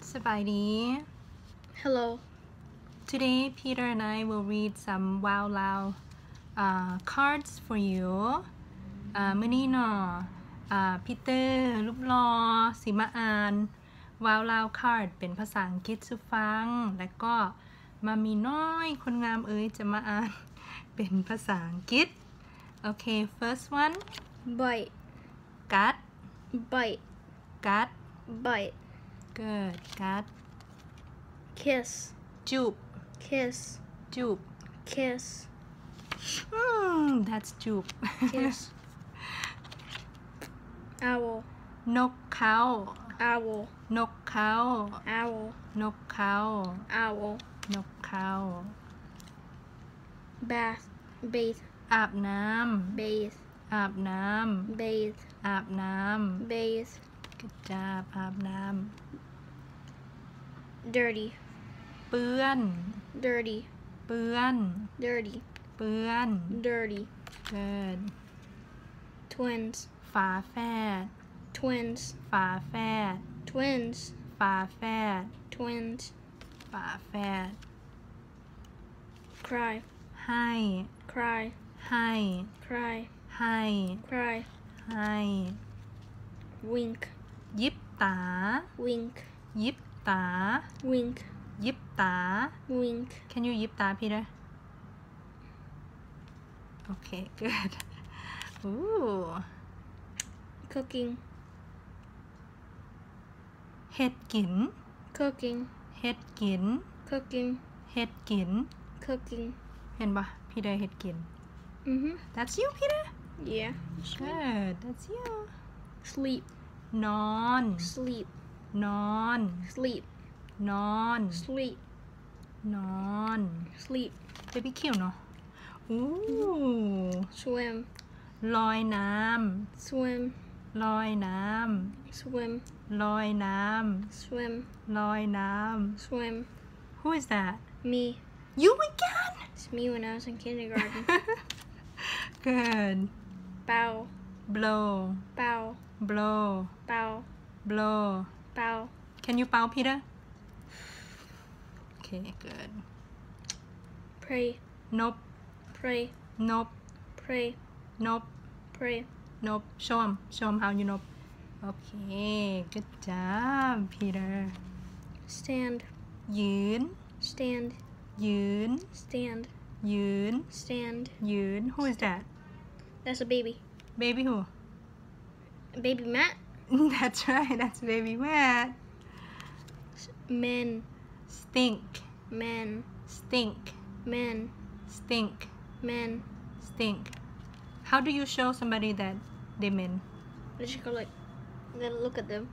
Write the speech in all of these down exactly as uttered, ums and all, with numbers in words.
สบายดี Hello. Today Peter and I will read some Wow Lao uh, cards for you อ่ามื้อนี้เนาะอ่าพีเตอร์รูปหล่อสิมาอ่าน Wow Lao card เป็นภาษาอังกฤษสู่ฟังและก็มามีน้อยคนงามเอ้ยจะมาอ่านเป็นภาษาอังกฤษโอเค first one Bite. cut Bite. cut Bite. good cut Kiss. จูบ Kiss. จูบ Kiss. mm, that's จูบ Kiss. Owl. นกเขา Owl. นกเขา Owl. นกเขา Owl. นกเขา Bath. Bathe. อาบน้ Bathe. ำอาบน้ Bathe. ำอาบน้ำ Bathe. กระจาบอาบน้ Dirty. ำเปื้อน Dirty. เปื้อน Dirty. เปื้อน Dirty. good Twins. ฝาแฝด Twins. ฝาแฝด Twins. ฝาแฝด Twins. ฝาแฝด Cry. ให้ Cry. ให้ Cry. ให้ Cry. ให้ Wink. ยิบตา Wink. ยิบตา Wink. ยิบตา Wink. Can you ยิบตา Peter Okay good Ooh Cooking. เห็ดกิน Cooking. เห็ดกิน Cooking. เห็ดกิน Cooking. เห็นปะ Peter เห็ดกิน Mm-hmm. That's you Peter Yeah. Good That's you Sleep. นอน Sleep. นอน Sleep. นอน Sleep. นอน Sleep. Baby คิวเนาะอู้ Swim. ลอยน้ Swim. ำลอยน้ Swim. ำลอยน้ Swim. ำลอยน้ Swim. ำ Who is that Me. You again It's me when I was in kindergarten. Good Bow. Blow Bow. Blow Bow. Blow Bow. Can you เป่า Peter Okay good Pray. นบ Pray. นบ Pray. นบ Pray. นบ show 'em show 'em how you นบ Okay good job Peter Stand. ยืน Stand. ยืน Stand. ยืน Stand. ยืน Who is that That's a baby. Baby who Baby Matt. That's right that's baby Matt Men. Stink Men. Stink Men. Stink Men. Stink How do you show somebody that they mean I just go like, then look at them.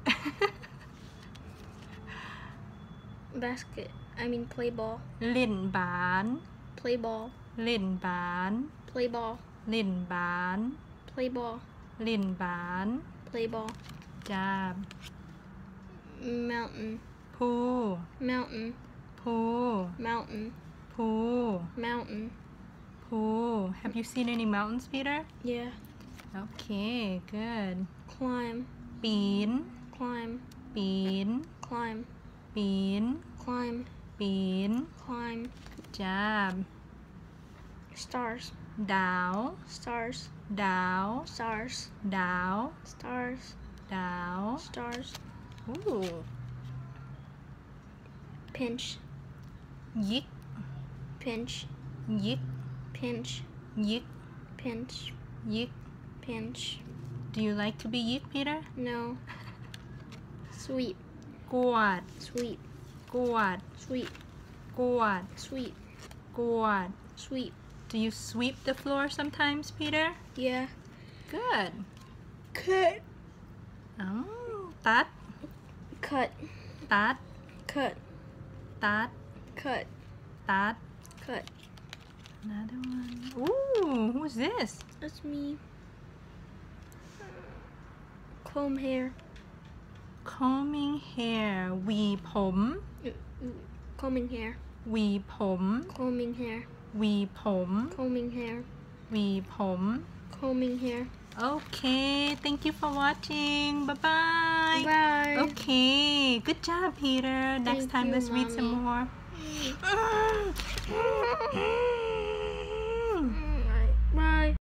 Basket. I mean play ball. เล่นบาน Play ball. เล่นบาน Play ball. เล่นบาน Play ball. เล่นบาน Play ball. จาบ Mountain. ภู Mountain. ภู Mountain. ภู Mountain. ภู Have you seen any mountains Peter Yeah. Okay good Climb. ปีน Climb. ปีน Climb. ปีน Climb. ปีน Climb. จาบ Stars. ดาว Stars. ดาว Stars. ดาว Stars. ดาว Stars. Ooh Pinch. ยิก Pinch. ยิก Pinch. ยิก Pinch. ยิก Pinch. Do you like to be yick Peter No. Sweep. กวาด Sweep. กวาด Sweep. กวาด Sweep. กวาด Sweep. Do you sweep the floor sometimes Peter Yeah. Good Cut. อ๋อตัด Cut. ตัด Cut. ตัด Cut. ตัด Cut. Another one Ooh who's this That's me. Comb hair. Combing hair หวีผม Combing hair. หวีผม Combing hair. หวีผม Combing hair. หวีผม Combing hair. Okay thank you for watching bye bye bye. Bye. Okay, good job, Peter. Next Thank time, you, let's read some Mommy. more.